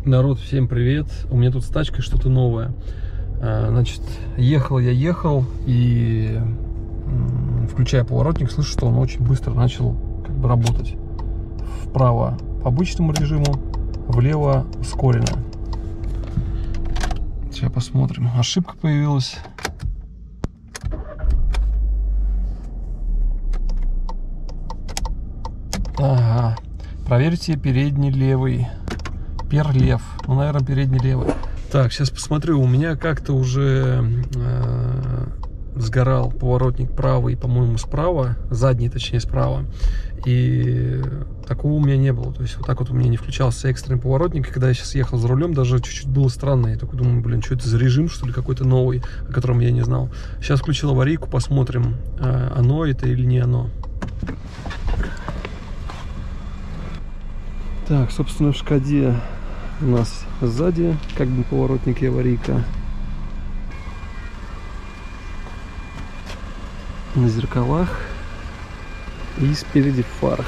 Народ, всем привет! У меня тут с тачкой что-то новое. Значит, ехал и, включая поворотник, слышу, что он очень быстро начал работать. Вправо по обычному режиму, влево ускоренно. Сейчас посмотрим. Ошибка появилась. Ага. Проверьте передний левый. Перлев. Ну, наверное, передний левый. Так, сейчас посмотрю. У меня как-то уже сгорал поворотник правый, по-моему, справа. Задний, точнее, справа. И такого у меня не было. То есть вот так вот у меня не включался экстренный поворотник. И когда я сейчас ехал за рулем, даже чуть-чуть было странно. Я такой думаю, блин, что это за режим, что ли, какой-то новый, о котором я не знал. Сейчас включил аварийку, посмотрим, оно это или не оно. Так, собственно, в Шкоде у нас сзади как бы поворотник и аварийка. На зеркалах и спереди в фарах.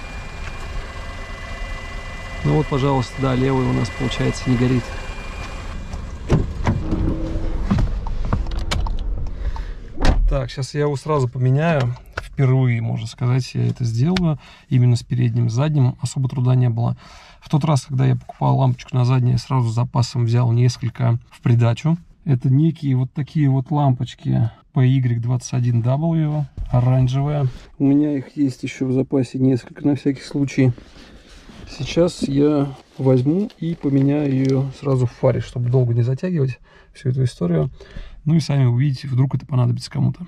Ну вот, пожалуйста, да, левый у нас, получается, не горит. Так, сейчас я его сразу поменяю. Впервые, можно сказать, я это сделаю. Именно с передним, с задним особо труда не было. В тот раз, когда я покупал лампочку на заднее, сразу с запасом взял несколько в придачу. Это некие вот такие вот лампочки PY21W, оранжевые. У меня их есть еще в запасе несколько, на всякий случай. Сейчас я возьму и поменяю ее сразу в фаре, чтобы долго не затягивать всю эту историю. Ну и сами увидите, вдруг это понадобится кому-то.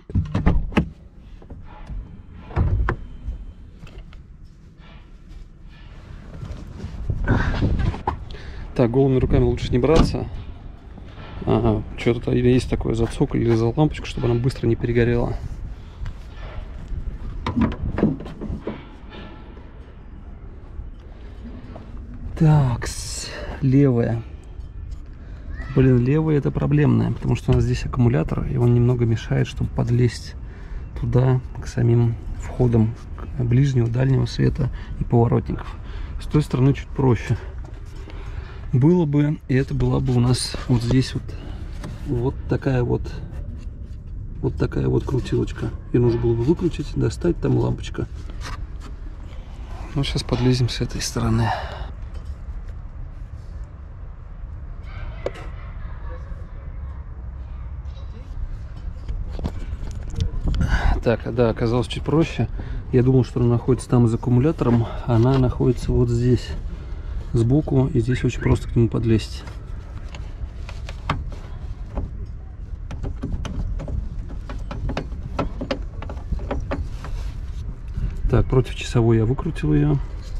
Так, голыми руками лучше не браться. Ага, что-то есть такое, за цоколь или за лампочку, чтобы она быстро не перегорела. Так, левая. Блин, левая это проблемная, потому что у нас здесь аккумулятор, и он немного мешает, чтобы подлезть туда, к самим входам ближнего, дальнего света и поворотников. С той стороны чуть проще. Было бы, и это была бы у нас вот здесь вот такая вот крутилочка. Ее нужно было бы выкрутить, достать, там лампочка. Ну, сейчас подлезем с этой стороны. Так, да, оказалось чуть проще. Я думал, что она находится там за аккумулятором, она находится вот здесь сбоку, и здесь очень просто к нему подлезть. Так, против часовой я выкрутил ее.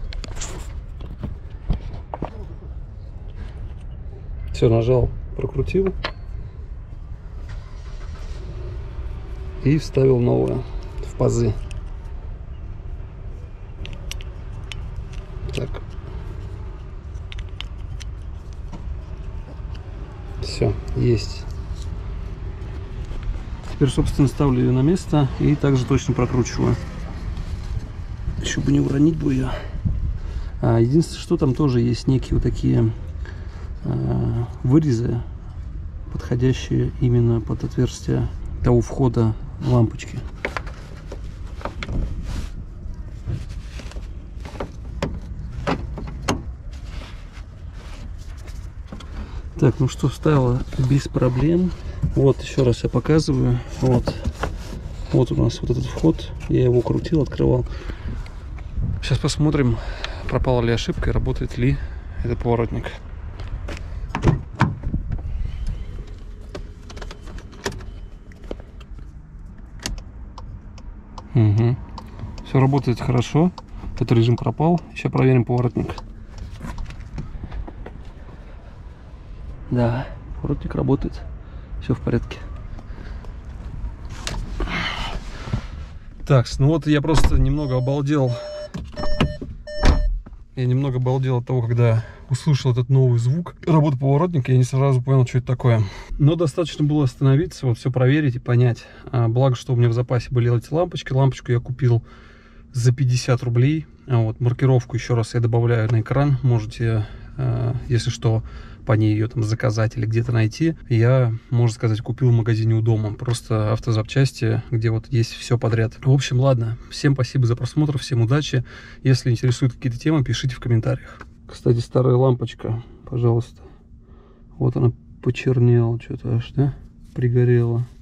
Все, нажал, прокрутил и вставил новую в пазы. Так. Все, есть. Теперь, собственно, ставлю ее на место и также точно прокручиваю. Еще бы не уронить бы ее. Единственное, что там тоже есть некие вот такие вырезы, подходящие именно под отверстие того входа лампочки. Так, ну что, вставила без проблем. Вот, еще раз я показываю. Вот у нас вот этот вход. Я его крутил, открывал. Сейчас посмотрим, пропала ли ошибка и работает ли этот поворотник. Угу. Все работает хорошо. Этот режим пропал. Сейчас проверим поворотник. Да, поворотник работает. Все в порядке. Так, ну вот я просто немного обалдел. Я немного обалдел от того, когда услышал этот новый звук работы поворотника. Я не сразу понял, что это такое. Но достаточно было остановиться, вот все проверить и понять. Благо, что у меня в запасе были эти лампочки. Лампочку я купил за 50 рублей. Вот, маркировку еще раз я добавляю на экран. Можете если что, по ней ее там заказать или где-то найти, я, можно сказать, купил в магазине у дома. Просто автозапчасти, где вот есть все подряд. В общем, ладно. Всем спасибо за просмотр, всем удачи. Если интересуют какие-то темы, пишите в комментариях. Кстати, старая лампочка, пожалуйста. Вот она почернела что-то аж, да? Пригорела.